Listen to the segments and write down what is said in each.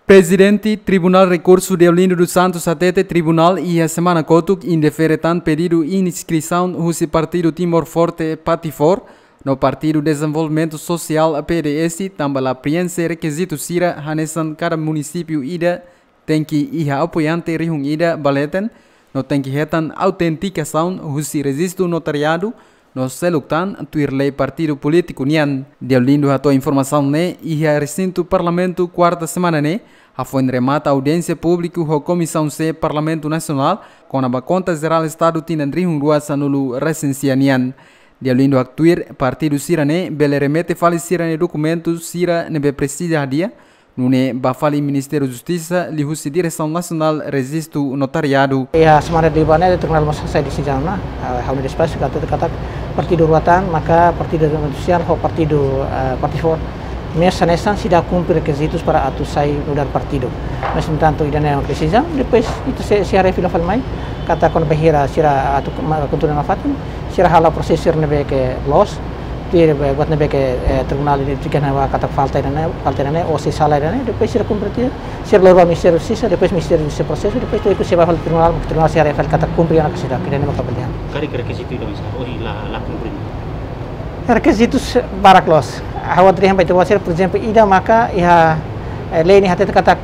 Presidente Tribunal Recurso de Olinda dos Santos ATT Tribunal e a semana cotuk indeferetan pedido inscrição do Partido Timor Forte Patifor no Partido Desenvolvimento Social PDS também a preenche requisito sira hanesan cada município ida tem que iha apoiante rihung ida baleten no tem que retan autenticação do registro notariado no seluktan tuir lei partido político nian Deolindo hato informação ne iha recinto parlamento quarta semana ne a foi remata audiência pública ho comissão C Parlamento Nacional com a conta geral estado tinan rihung ruasa nulu recensia nian Deolindo actuir partido sirane bele remete fali sirane documentos sira nebe precisa dia nune bafali Ministério da Justiça li husi Direção Nacional Registro Notariado. Ya semana di mana Tribunal Masai di Sijana, haun espaço kata partido ruatan maka partido social ho partido partifor nessa sida cumpre requisitos para atusai mudar partido. Mas entanto idane yang precisa depois itu se arefila falmai kata kon bahira sira atu kuntura nafatin sira hala prosesir nebe ke lostir buat nebe ke tribunal ini jika nawa kata falta dana o se sala dana depois sira cumpre sira lorba Ministério da Justiça depois Ministério do processo depois itu se vai tribunal se arefil kata cumpre yang kesida kidane maka belian kari requisito itu bisa oh la cumpre requisitos baraklos awat rihan baita wasir por exemplo ida maka iha lei ni hatet kata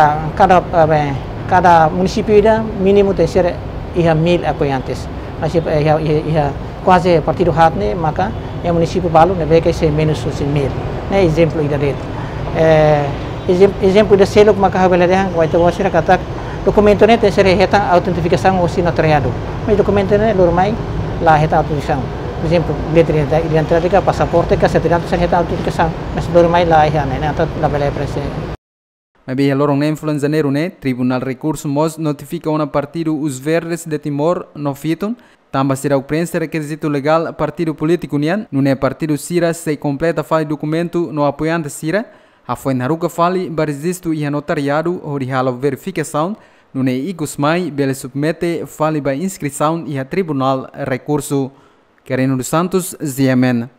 cada município ida mínimo tem ser iha 1000 apoiantes mas iha quase partido hatne maka yang município balu nebe que se menos 1000 né exemplo ida det exemplo da selo maka habela rihan baita wasir kata documento ne tem ser reta autentificação ou notariado mas documento ne normai la reta autentificação. Por exemplo, letra identidade, passaporte, certificado de autenticação, mas dormai lá ia né, então la bela prese. Mas lorong influence janeiro né, Tribunal Recurso Mos notifica uma partido os verdes de Timor no fitun, também será o prensa requisito legal partido político nian, não é partido sira se completa fale documento no apoiante sira, a foi naruka fale barizisto e notariado ou de hala verificação, não é igusmai bele submete fale ba inscrição e a Tribunal Recurso Querendo dos Santos, Ziemen.